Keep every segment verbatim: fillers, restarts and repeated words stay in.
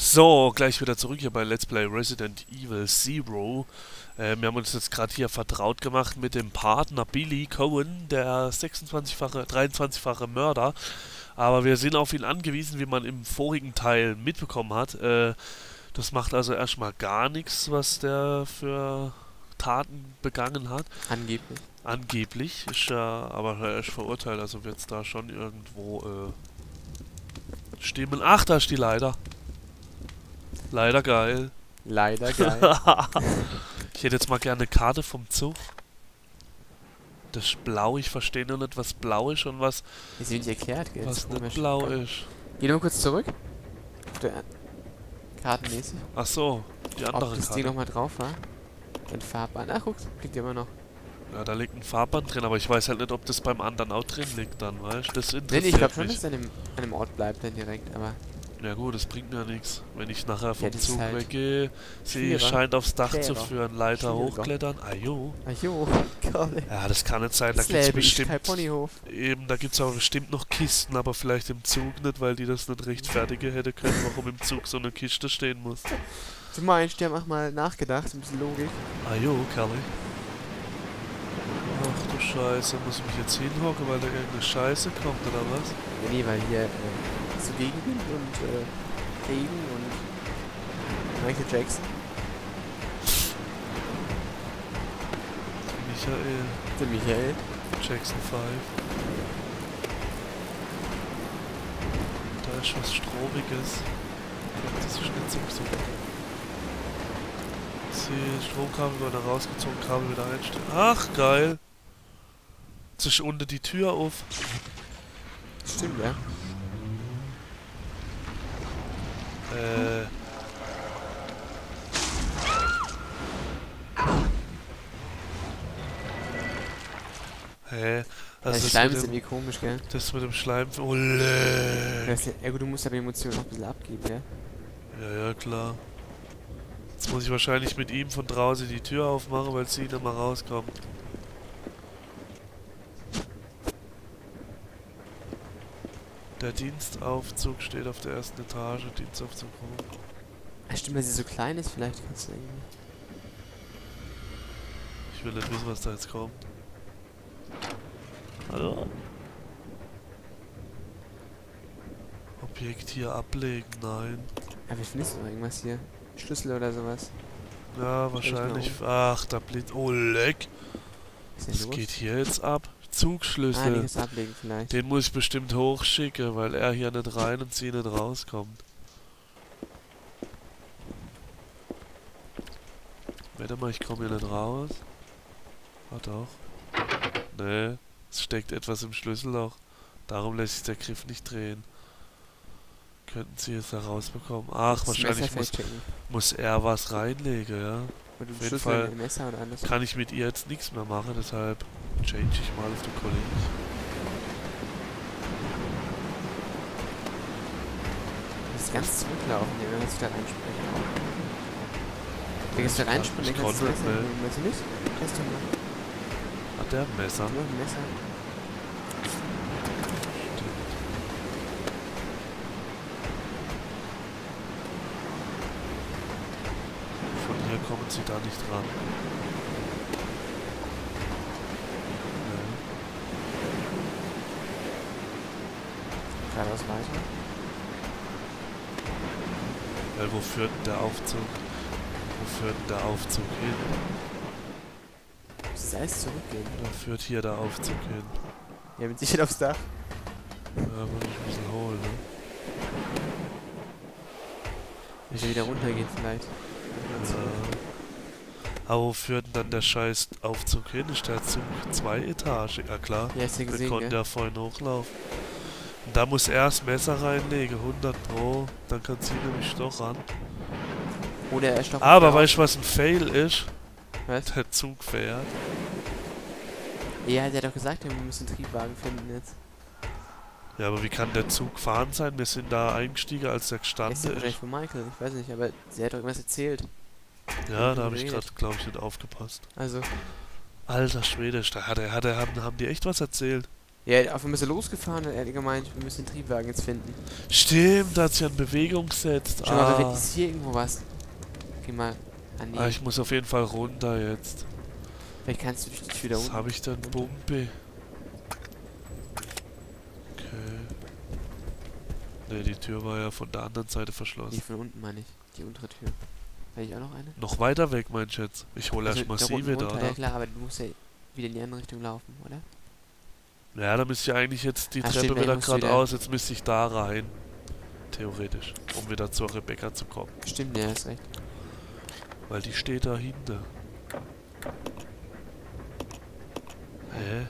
So, gleich wieder zurück hier bei Let's Play Resident Evil Zero. Äh, wir haben uns jetzt gerade hier vertraut gemacht mit dem Partner Billy Cohen, der sechsundzwanzigfache, dreiundzwanzigfache Mörder. Aber wir sind auf ihn angewiesen, wie man im vorigen Teil mitbekommen hat. Äh, das macht also erstmal gar nichts, was der für Taten begangen hat. Angeblich. Angeblich ist ja, aber er ist verurteilt, also wird es da schon irgendwo äh, stimmen. Ach, da ist die Leiter. Leider geil. Leider geil. Ich hätte jetzt mal gerne eine Karte vom Zug. Das ist blau, ich verstehe noch nicht, was blau ist und was, Ist nicht erklärt, gell? was Komisch. nicht blau ist. Geh nur kurz zurück. Der Kartenmäßig. Ach so, die andere Ob das Ding Karte. nochmal drauf war. Den Farbband. Ach, guck, liegt immer noch. Ja, da liegt ein Farbband drin, aber ich weiß halt nicht, ob das beim anderen auch drin liegt dann, weißt du? Das Nee, interessiert nee, ich glaube schon, mich. dass es an dem, an dem Ort bleibt dann direkt, aber... Ja gut, das bringt mir nichts. Wenn ich nachher vom Ja, das ist Zug halt weggehe, sie schwerer. scheint aufs Dach zu Schwerer. führen, Leiter Schwieriger. hochklettern. Ajo. Ajo, geil. Ja, das kann nicht sein, da Das gibt's Leben ist bestimmt... kein Ponyhof. Eben, da gibt's aber bestimmt noch Kisten, aber vielleicht im Zug nicht, weil die das nicht rechtfertigen hätte können, warum im Zug so eine Kiste stehen muss. Du meinst, die haben auch mal nachgedacht, ein bisschen Logik. Ajo, Kerli. Ach du Scheiße, muss ich mich jetzt hinhocken, weil da irgendeine Scheiße kommt, oder was? Ja, nee, weil hier äh, so Gegenwind und äh, Regen und Michael Jackson. Michael, Der Michael. Jackson fünf. Da ist was Stromiges. Das ist nicht so so. Sie, Stromkabel wieder rausgezogen, Kabel wieder einstellen. Ach, geil! Jetzt ist unten die Tür auf. Stimmt, ja. Äh. Hä? Ja, Also der das Schleim mit ist dem, irgendwie komisch, gell? das mit dem Schleim... Oh, leck. Das ist ja, ja gut, du musst aber die Emotionen noch ein bisschen abgeben, gell? Ja, ja, klar. Jetzt muss ich wahrscheinlich mit ihm von draußen die Tür aufmachen, weil sie nicht mal rauskommt. Der Dienstaufzug steht auf der ersten Etage. Dienstaufzug hoch. Ah, stimmt, weil sie so klein ist, vielleicht kannst du irgendwie... Ich will nicht wissen, was da jetzt kommt. Hallo? Objekt hier ablegen, nein. Ah, wie findest du noch irgendwas hier? Schlüssel oder sowas? Ja, wahrscheinlich. Ach, da blinkt. Oh, leck. Was ist denn Was los? geht hier jetzt ab? Ah, die Zugschlüssel. kannst du ablegen vielleicht. Den muss ich bestimmt hochschicken, weil er hier nicht rein und sie nicht rauskommt. Warte mal, ich komme hier nicht raus. Ah doch. Nee, es steckt etwas im Schlüsselloch. Darum lässt sich der Griff nicht drehen. Könnten sie es herausbekommen? Ach, Das wahrscheinlich Messer muss, feststecken. muss er was reinlegen, ja. Oder auf du jeden Schlüssel Fall mit dem Messer oder anders. Kann ich mit ihr jetzt nichts mehr machen, deshalb change ich mal auf den Kollegen. Du musst ganz zurücklaufen, hier, wenn du da reinsprechen. Wenn du da reinspringen, Ich dann kannst du das konnte Messer nicht. nehmen. Willst du nicht? Kannst du mal. Hat der ein Messer? Nur ein Messer. Von hier kommen sie da nicht ran. Nee. Geradeaus weiter. Weil wo führt denn der Aufzug? Wo führt denn der Aufzug hin? Du musst alles zurückgehen. Da führt hier der Aufzug hin. Ja, mit Sicherheit aufs Dach. Ja, muss ich ein bisschen holen, ne? Ich will wieder runtergehen vielleicht. Ja. Aber wo führt denn dann der scheiß Aufzug hin? Ist der Zug zwei Etagen? Ja klar, Ja, ist ja wir gesehen, konnten gell? ja vorhin hochlaufen. Und da muss er das Messer reinlegen, hundert Pro. Dann kann sie nämlich doch ran. Oder er stoppt. Aber weißt du, was ein Fail ist? Was? Der Zug fährt. Ja, der hat doch gesagt, wir müssen einen Triebwagen finden jetzt. Ja, aber wie kann der Zug fahren sein? Wir sind da eingestiegen, als der Er ist gestanden ja wahrscheinlich ist. von Michael, ich weiß nicht, aber sie hat doch irgendwas erzählt. Ja, da habe ich geredet. gerade, glaube ich, nicht aufgepasst. Also, Alter Schwede, da hat er, hat er, haben, haben die echt was erzählt? Ja, auf einmal ist er losgefahren und er hat gemeint, wir müssen den Triebwagen jetzt finden. Stimmt, da hat sich in Bewegung gesetzt. Schau mal, Ah. wenn ist hier irgendwo was. Geh mal an die. ah, ich muss auf jeden Fall runter jetzt. Vielleicht kannst du durch die Tür da Was unten. habe ich denn? Bumpe. Okay. Ne, die Tür war ja von der anderen Seite Nee, verschlossen. von unten meine ich. Die untere Tür. Habe ich auch noch eine? Noch weiter weg, mein Schätz. Ich hole Also, erst mal da sie unten wieder, runter, oder? ja klar, aber du musst ja wieder in die andere Richtung laufen, oder? Ja, da müsste ich eigentlich jetzt die Ah, Treppe stimmt, ja, wieder musst du wieder- geradeaus. Jetzt müsste ich da rein. Theoretisch. Um wieder zur Rebecca zu kommen. Stimmt, ja, hast recht. Weil die steht dahinter. Hä?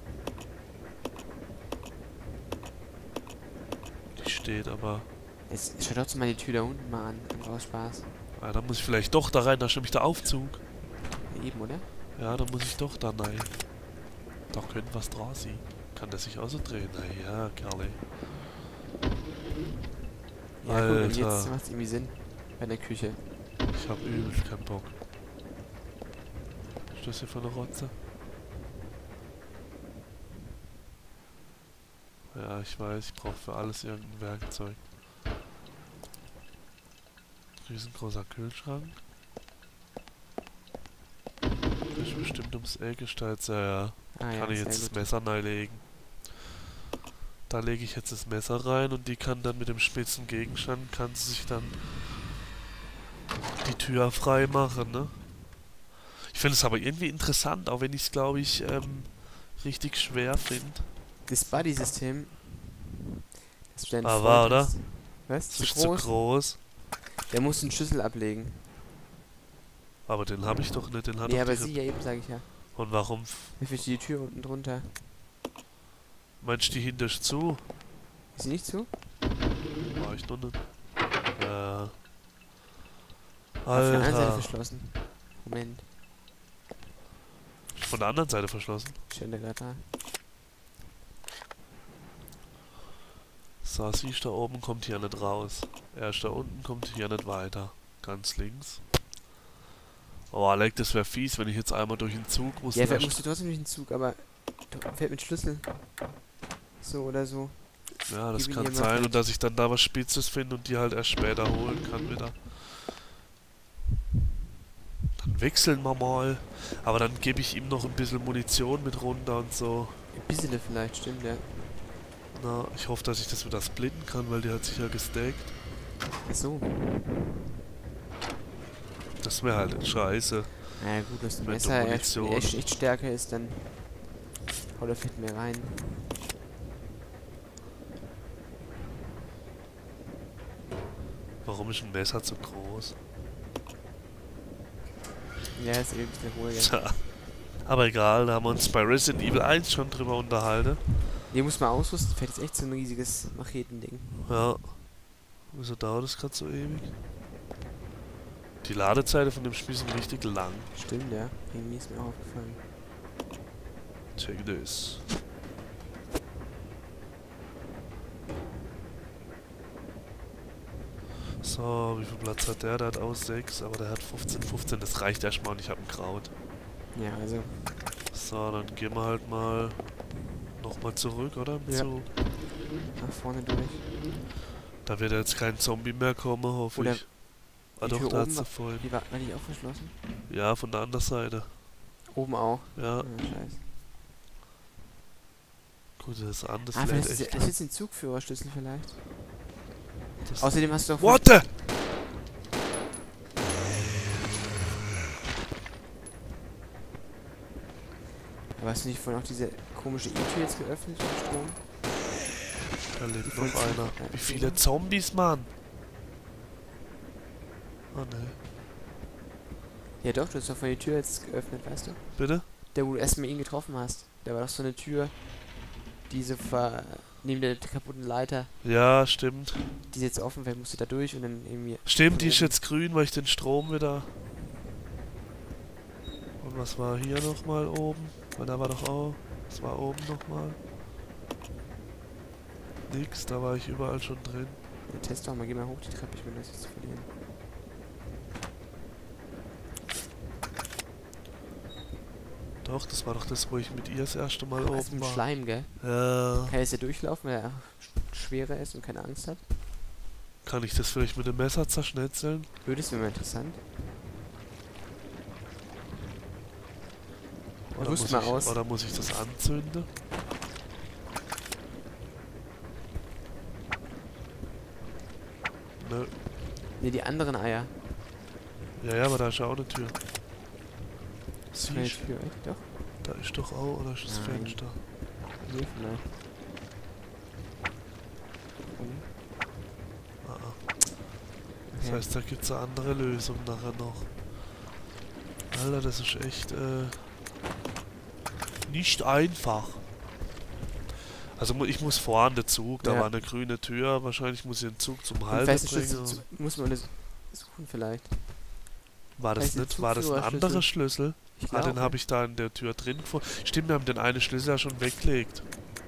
Die steht aber... Jetzt schau trotzdem mal die Tür da unten mal an. Dann brauchst Spaß. Ah, da muss ich vielleicht doch da rein. Da ist nämlich der Aufzug. Ja, eben, oder? Ja, da muss ich doch da rein. Da könnte was dran sein. Kann der sich auch so drehen? Na ja, Kerle. Ja, gut, und Alter. jetzt macht es irgendwie Sinn. Bei der Küche. Ich hab übelst keinen Bock. Was ist das hier für eine Rotze? Ja, ich weiß, ich brauche für alles irgendein Werkzeug. Riesengroßer Kühlschrank. Das ist bestimmt ums Eck gestellt, ja, ja. Ah, ja, Kann ich sehr jetzt das gut. Messer reinlegen. Da lege ich jetzt das Messer rein und die kann dann mit dem spitzen Gegenstand, kann sie sich dann die Tür frei machen, ne? Ich finde es aber irgendwie interessant, auch wenn ich es, glaube ich, ähm, richtig schwer finde. Das Buddy-System. Das du deinen Ah, Freund war, oder? hast. Was? Das Zu ist groß? zu groß. Der muss einen Schlüssel ablegen. Aber den habe ich doch nicht, den hat Nee, doch aber die sie ja eben, sage ich ja. Und warum f- Hilfe die Tür unten drunter. meinst du, die hinter ist zu? Ist sie nicht zu? War ich noch nicht. Ja. Auf der anderen Seite Alter. verschlossen. Moment. Von der anderen Seite verschlossen. Steht da gerade da. So, siehst du, da oben kommt hier nicht raus. Erst da unten kommt hier nicht weiter. Ganz links. Oh, Alec, das wäre fies, wenn ich jetzt einmal durch den Zug muss. Ja, dann vielleicht erst- musst du trotzdem durch den Zug, aber du fährt mit Schlüssel. So oder so. ja, das gib ihn kann dir mal sein. mit. Und dass ich dann da was Spitzes finde und die halt erst später holen kann wieder. Dann wechseln wir mal. Aber dann gebe ich ihm noch ein bisschen Munition mit runter und so. Ein bisschen vielleicht, stimmt, ja. Na, ich hoffe, dass ich das wieder splitten kann, weil die hat sich ja gestackt. Ach so. Das wäre halt scheiße. Na ja, gut, dass das Mit Messer der echt, Munition. echt, echt stärker ist, dann haut er vielleicht mehr rein. Warum ist ein Messer zu groß? Ja, ist eben ein bisschen ruhiger. Tja. Aber egal, da haben wir uns bei Resident Evil eins schon drüber unterhalten. Den muss man ausrüsten, fällt jetzt echt so ein riesiges Machetending. Ja. Wieso dauert das gerade so ewig? Die Ladezeiten von dem Spiel sind richtig lang. Stimmt, ja. Irgendwie ist mir auch aufgefallen. Check this. So, wie viel Platz hat der? Der hat aus sechs, aber der hat fünfzehn, fünfzehn. Das reicht erstmal und ich habe ein Kraut. Ja, also. So, dann gehen wir halt mal nochmal zurück, oder? Im Ja. Zug. Nach vorne durch. Da wird jetzt kein Zombie mehr kommen, hoffe Oder ich. Ah die doch, Tür da hat oben sie war- vorhin. Die war, war die auch verschlossen? Ja, von der anderen Seite. Oben auch. Ja, Ah, scheiße. gut, das andere Ah, lädt vielleicht ist echt. das ist jetzt ein Zugführerschlüssel vielleicht. Das Außerdem hast du auch... What the? Aber hast du nicht vorhin auch diese komische E-Tür jetzt geöffnet mit Strom? Da lebt Die noch Polizei- einer. ja, Wie die- viele Zombies, Mann? Oh ne. Ja doch, du hast doch vorhin die Tür jetzt geöffnet, weißt du? Bitte? Der, wo du erstmal ihn getroffen hast. Da war doch so eine Tür, diese ver... neben der kaputten Leiter, Ja, stimmt. die ist jetzt offen, vielleicht musst du da durch und dann irgendwie... Stimmt, die ist oben. jetzt grün, weil ich den Strom wieder... Und was war hier nochmal oben? Weil da war doch auch... Was war oben nochmal? Nix, da war ich überall schon drin. Ja, test doch mal, geh mal hoch die Treppe, ich will das jetzt zu verlieren. Da Doch, das war doch das, wo ich mit ihr das erste Mal Das oben mit war. Schleim, gell? Ja. Kann jetzt ja durchlaufen, weil er schwerer ist und keine Angst hat. Kann ich das vielleicht mit dem Messer zerschnetzeln? Würde es, wäre mal interessant. Oder Rüst muss, mal ich, aus. oder muss ich das anzünden? Nö. Ne, die anderen Eier. Ja, ja, aber da ist ja auch eine Tür. Das war die Siehst du? Tür, echt? Doch. Da ist doch auch, oder ist das Nein. Fenster? Nee, vielleicht. Oh. Ah, ah. Das Okay. heißt, da gibt es eine andere Lösung nachher noch. Alter, das ist echt äh, nicht einfach. Also mu- ich muss vor an den Zug, da Ja. war eine grüne Tür, wahrscheinlich muss ich den Zug zum Und Halten feste bringen. Schlüssel zu, muss man das suchen vielleicht. War das Vielleicht nicht? ein War das ein Zugführerschlüssel. anderer Schlüssel? Ich Ah, den glaube. habe ich da in der Tür drin gefunden. Stimmt, wir haben den einen Schlüssel ja schon weggelegt.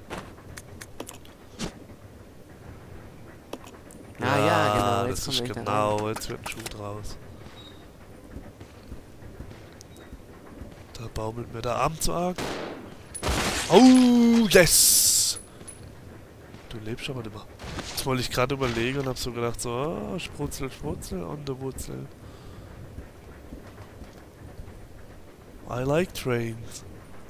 Ah ja, genau, jetzt das kommen ist wir nicht da genau, jetzt wird ein Schuh draus. Da baumelt mir der Arm zu arg. Oh, yes! Du lebst aber nicht mehr. Das wollte ich gerade überlegen und hab so gedacht, so, oh, Sprutzel, Sprutzel und der Wurzel. I like trains.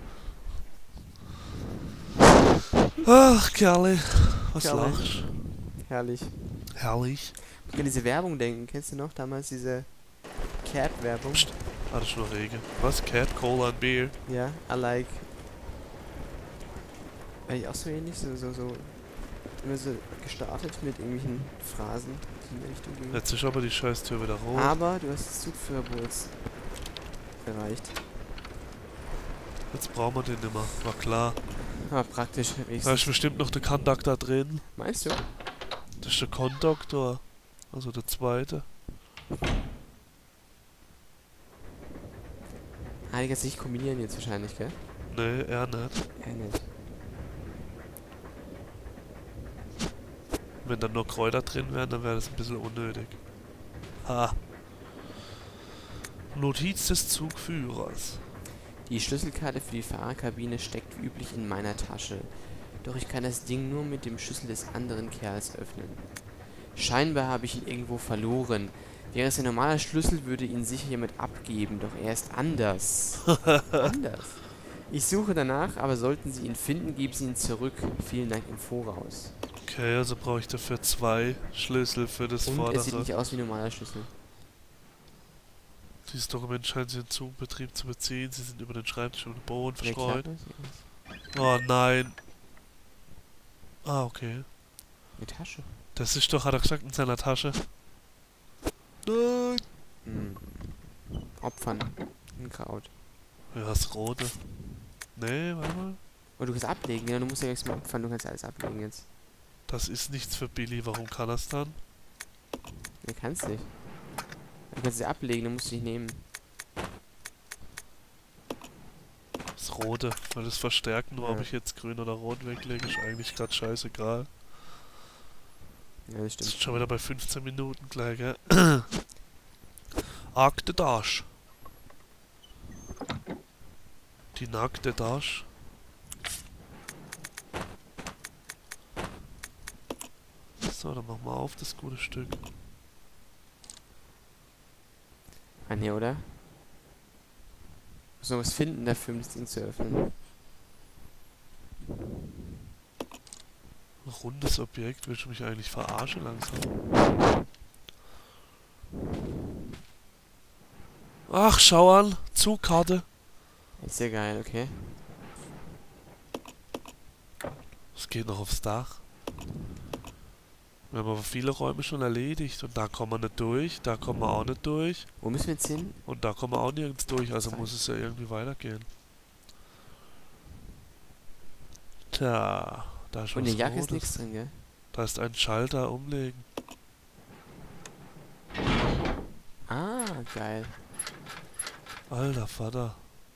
Ach, Kerle, was Kerle. lachst? Herrlich. Herrlich. Ich kann diese Werbung denken. Kennst du noch damals diese Cat-Werbung? Psst. Ah, das ist nur Regen. Was? Cat, Cola and Beer? Ja, I like. Eigentlich auch so ähnlich, so, so, so. Immer so gestartet mit irgendwelchen Phrasen, die in die Richtung gingen. Jetzt ist aber die Scheißtür wieder rot. Aber du hast das Zugführerboot erreicht. Jetzt brauchen wir den nicht mehr. War klar. Ah, praktisch. Da ist Wenigstens. bestimmt noch der Konduktor drin. Meinst du? Das ist der Konduktor. Also der zweite. Ah, die kannst du nicht kombinieren jetzt wahrscheinlich, gell? Nee, er nicht. Ja, nicht. Wenn dann nur Kräuter drin wären, dann wäre das ein bisschen unnötig. Ha. Notiz des Zugführers. Die Schlüsselkarte für die Fahrerkabine steckt wie üblich in meiner Tasche. Doch ich kann das Ding nur mit dem Schlüssel des anderen Kerls öffnen. Scheinbar habe ich ihn irgendwo verloren. Wäre es ein normaler Schlüssel, würde ihn sicher jemand abgeben, doch er ist anders. Anders. Ich suche danach, aber sollten Sie ihn finden, geben Sie ihn zurück. Vielen Dank im Voraus. Okay, also brauche ich dafür zwei Schlüssel für das Und vordere. es sieht nicht aus wie ein normaler Schlüssel. Dieses Dokument scheint Sie in Zugbetrieb zu beziehen. Sie sind über den Schreibtisch und den Boden Ja, verstreut. klar. Oh nein. Ah, okay. Eine Tasche. Das ist doch, hat er gesagt, in seiner Tasche. Nein. Hm. Opfern. Ein Kraut. Ja, das rote. Nee, warte mal. Oh, du kannst ablegen, ja, du musst ja nichts mehr opfern, du kannst alles ablegen jetzt. Das ist nichts für Billy. Warum kann er es dann? Du kannst nicht. Du kannst sie ablegen, du musst sie nicht nehmen. Das rote. Weil das verstärkt nur, Ja. ob ich jetzt grün oder rot weglege, ist eigentlich gerade scheißegal. Ja, das Das stimmt. ist schon wieder bei fünfzehn Minuten gleich, gell? Akte Dash. Die nackte Dash. So, dann machen wir auf das gute Stück. Ah, ne, oder? Muss noch was finden dafür, um das Ding zu öffnen. Ein rundes Objekt, willst du mich eigentlich verarschen langsam? Ach, schau an, Zugkarte. Ist ja geil, okay. Es geht noch aufs Dach. Wir haben aber viele Räume schon erledigt und da kommen wir nicht durch, da kommen wir auch nicht durch Wo müssen wir jetzt hin? und da kommen wir auch nirgends durch, also Zwei. muss es ja irgendwie weitergehen. Tja, da ist Und was in der Jacke ist Rotes. nichts drin, gell? Da ist ein Schalter umlegen. Ah, geil. Alter Vater.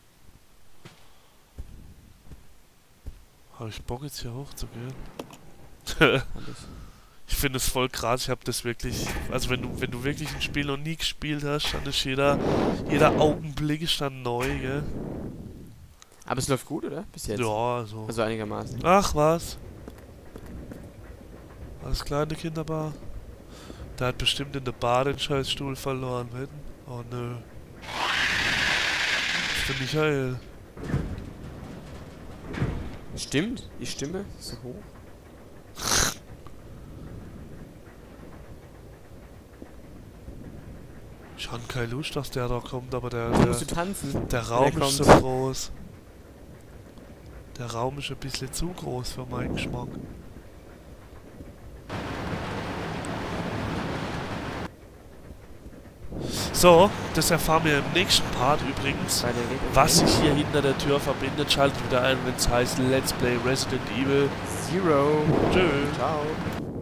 Habe ich Bock jetzt hier hochzugehen? Fand ich. Ich finde es voll krass, ich habe das wirklich, also wenn du wenn du wirklich ein Spiel noch nie gespielt hast, dann ist jeder, jeder Augenblick ist dann neu, gell? Aber es läuft gut, oder? Bis jetzt. Ja, so. Also einigermaßen. Ach, was? Alles kleine Kinderbar. Der hat bestimmt in der Bar den Scheißstuhl verloren, wetten? Oh, nö. Das ist der Michael. Stimmt, die Stimme ist so hoch. Ich habe keine Lust, dass der da kommt, aber der, Musst du der, tanzen? der Raum Der ist so kommt. groß. Der Raum ist ein bisschen zu groß für meinen Geschmack. So, das erfahren wir im nächsten Part übrigens. Weil der geht Was sich hier hinter der Tür verbindet, schaltet wieder ein, wenn es heißt Let's Play Resident Evil Zero. Tschö. Ciao.